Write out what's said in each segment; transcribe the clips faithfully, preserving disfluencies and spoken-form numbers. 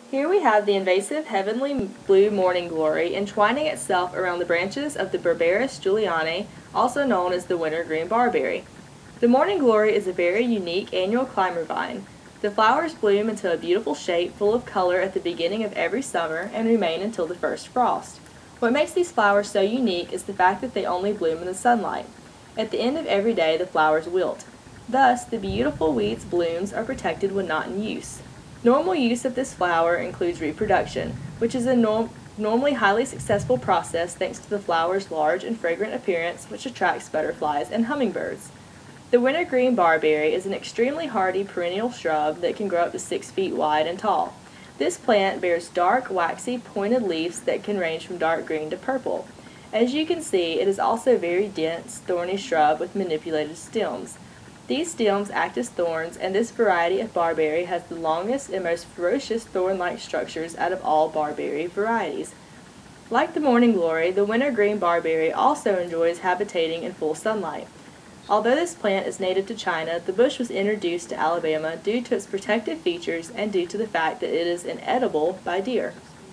Here we have the invasive heavenly blue morning glory entwining itself around the branches of the Berberis julianae, also known as the wintergreen barberry. The morning glory is a very unique annual climber vine. The flowers bloom into a beautiful shape full of color at the beginning of every summer and remain until the first frost. What makes these flowers so unique is the fact that they only bloom in the sunlight. At the end of every day, the flowers wilt. Thus, the beautiful weed's blooms are protected when not in use. Normal use of this flower includes reproduction, which is a norm normally highly successful process thanks to the flower's large and fragrant appearance, which attracts butterflies and hummingbirds. The wintergreen barberry is an extremely hardy perennial shrub that can grow up to six feet wide and tall. This plant bears dark, waxy, pointed leaves that can range from dark green to purple. As you can see, it is also a very dense, thorny shrub with manipulated stems. These stems act as thorns, and this variety of barberry has the longest and most ferocious thorn-like structures out of all barberry varieties. Like the morning glory, the wintergreen barberry also enjoys habitating in full sunlight. Although this plant is native to China, the bush was introduced to Alabama due to its protective features and due to the fact that it is inedible by deer.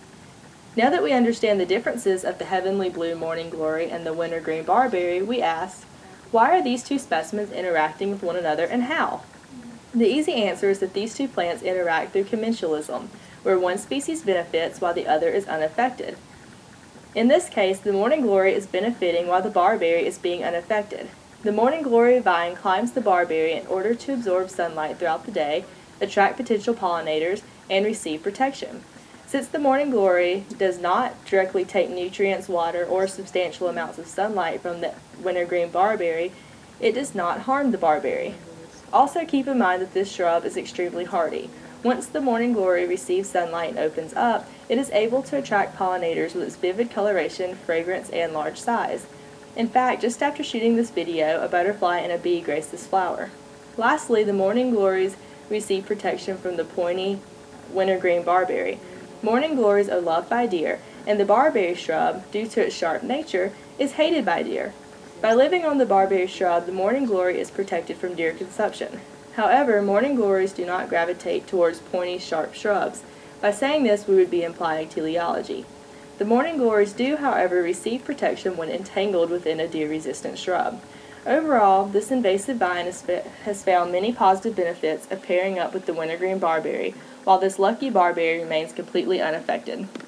Now that we understand the differences of the heavenly blue morning glory and the wintergreen barberry, we ask, why are these two specimens interacting with one another, and how? The easy answer is that these two plants interact through commensalism, where one species benefits while the other is unaffected. In this case, the morning glory is benefiting while the barberry is being unaffected. The morning glory vine climbs the barberry in order to absorb sunlight throughout the day, attract potential pollinators, and receive protection. Since the morning glory does not directly take nutrients, water, or substantial amounts of sunlight from the wintergreen barberry, it does not harm the barberry. Also keep in mind that this shrub is extremely hardy. Once the morning glory receives sunlight and opens up, it is able to attract pollinators with its vivid coloration, fragrance, and large size. In fact, just after shooting this video, a butterfly and a bee graced this flower. Lastly, the morning glories receive protection from the pointy wintergreen barberry. Morning glories are loved by deer, and the barberry shrub, due to its sharp nature, is hated by deer. By living on the barberry shrub, the morning glory is protected from deer consumption. However, morning glories do not gravitate towards pointy, sharp shrubs. By saying this, we would be implying teleology. The morning glories do, however, receive protection when entangled within a deer-resistant shrub. Overall, this invasive vine has found many positive benefits of pairing up with the wintergreen barberry, while this lucky barberry remains completely unaffected.